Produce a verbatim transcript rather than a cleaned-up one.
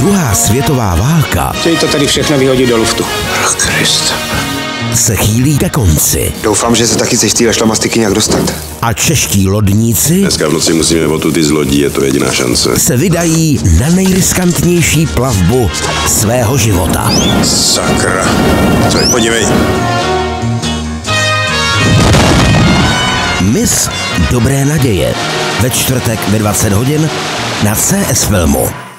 Druhá světová válka Chtějí to tady všechno vyhodit do luftu. Krist. se chýlí ke konci. Doufám, že se taky chceš z té šlamastiky nějak dostat. A čeští lodníci Dneska v noci musíme odtud ty z lodí, je to jediná šance. se vydají na nejriskantnější plavbu svého života. Sakra. Co je? Podívej. Mis Dobré naděje. Ve čtvrtek ve dvacet hodin na C S Filmu.